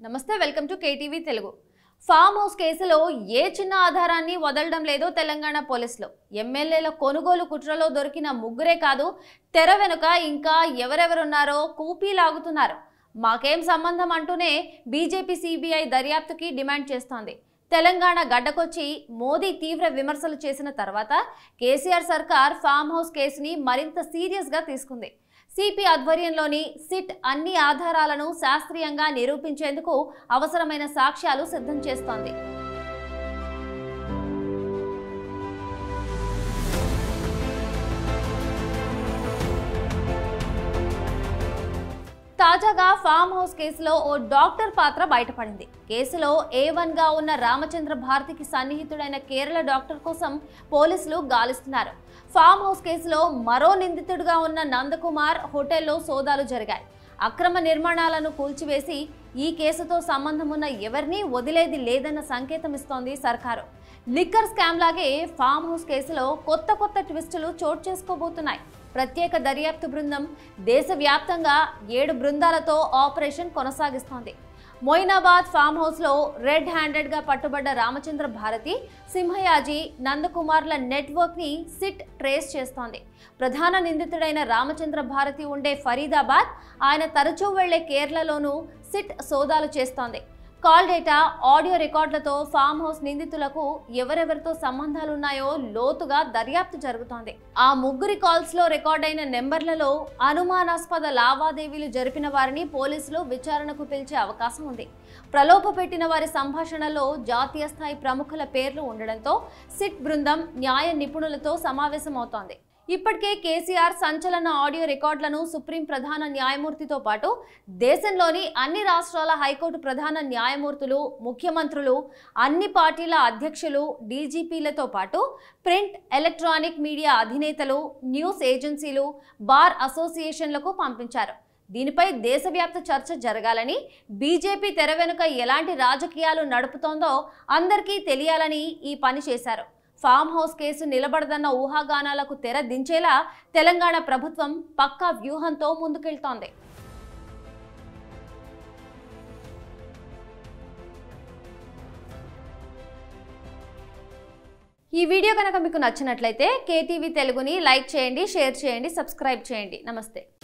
నమస్తే welcome to KTV Telugu. Farm house కేసులో ఏ చిన్న ఆధారాన్ని వదలడం లేదో తెలంగాణ పోలీసులు। ఎమ్మెల్యేల కొనుగోలు కుట్రలో దొరికిన ముగ్గురే కాదు, తెర వెనుక ఇంకా ఎవరెవరున్నారో కూపీ లాగుతున్నారు। మాకేం సంబంధం అంటూనే బీజేపీ సిబిఐ దర్యాప్తుకి డిమాండ్ చేస్తోంది। తెలంగాణ గడ్డకొచ్చి మోదీ తీవ్ర విమర్శలు చేసిన తర్వాత కేసీఆర్ సర్కార్ ఫామ్ హౌస్ కేసుని మరింత సీరియస్ గా తీసుకుంది। సిపి ఆధ్వర్యంలోని సిట్ అన్ని ఆధారాలను శాస్త్రీయంగా నిరూపించేందుకు అవసరమైన సాక్ష్యాలు సిద్ధం చేస్తోంది। తాజాగా ఫామ్ హౌస్ కేసులో ఓ డాక్టర్ పాత్ర బయటపడింది। కేసులో A1 గా ఉన్న రామచంద్ర భారతికి సన్నిహితుడైన కేరళ డాక్టర్ కోసం పోలీసులు గాలిస్తున్నారు। ఫామ్ హౌస్ కేసులో మరో నిందితుడిగా ఉన్న నందకుమార్ హోటల్లో సోదాలు జరిగాయి। అక్రమ నిర్మాణాలను కూల్చివేసి ఈ కేసుతో సంబంధం ఉన్న ఎవరిని వదిలేది లేదన్న సంకేతం ఇస్తోంది సర్కారు। లిక్కర్ స్కామ్ లాగే ఫామ్ హౌస్ కేసులో కొత్త ట్విస్టులు చోటు చేసుకోబోతున్నాయి। ప్రత్యేక దర్యాప్తు బృందం దేశవ్యాప్తంగా 7 బృందాలతో ఆపరేషన్ కొనసాగిస్తోంది। మొయినాబాద్ ఫామ్ హౌస్ లో రెడ్ హ్యాండెడ్ గా పట్టుబడ్డ రామచంద్ర భారతి, సింహయాజీ, నందకుమార్ల నెట్వర్క్ ని సిట్ ట్రేస్ చేస్తోంది। ప్రధాన నిందితుడైన రామచంద్ర భారతి ఉండే ఫరీదాబాద్, ఆయన తరచూ వెళ్లే కేరళలోనూ సిట్ సోదాలు చేస్తోంది। కాల్ డేటా, ఆడియో రికార్డులతో ఫామ్ హౌస్ నిందితులకు ఎవరెవరితో సంబంధాలున్నాయో లోతుగా దర్యాప్తు జరుగుతోంది। ఆ ముగ్గురి కాల్స్ లో రికార్డైన నెంబర్లలో అనుమానాస్పద లావాదేవీలు జరిపిన వారిని పోలీసులు విచారణకు పిలిచే అవకాశం ఉంది। ప్రలోభ పెట్టిన వారి సంభాషణలో జాతీయ స్థాయి ప్రముఖుల పేర్లు ఉండడంతో సిట్ బృందం న్యాయ నిపుణులతో సమావేశమవుతోంది। ఇప్పటికే కేసీఆర్ సంచలన ఆడియో రికార్డులను సుప్రీం ప్రధాన న్యాయమూర్తితో పాటు దేశంలోని అన్ని రాష్ట్రాల హైకోర్టు ప్రధాన న్యాయమూర్తులు, ముఖ్యమంత్రులు, అన్ని పార్టీల అధ్యక్షులు, డీజీపీలతో పాటు ప్రింట్, ఎలక్ట్రానిక్ మీడియా అధినేతలు, న్యూస్ ఏజెన్సీలు, బార్ అసోసియేషన్లకు పంపించారు। దీనిపై దేశవ్యాప్త చర్చ జరగాలని, బీజేపీ తెర వెనుక ఎలాంటి రాజకీయాలు నడుపుతోందో అందరికీ తెలియాలని ఈ పని చేశారు। ఫామ్ హౌస్ కేసు నిలబడదన్న ఊహాగానాలకు తెర దించేలా తెలంగాణ ప్రభుత్వం పక్కా వ్యూహంతో ముందుకెళ్తోంది। ఈ వీడియో కనుక మీకు నచ్చినట్లయితే కేటీవీ తెలుగుని లైక్ చేయండి, షేర్ చేయండి, సబ్స్క్రైబ్ చేయండి। నమస్తే।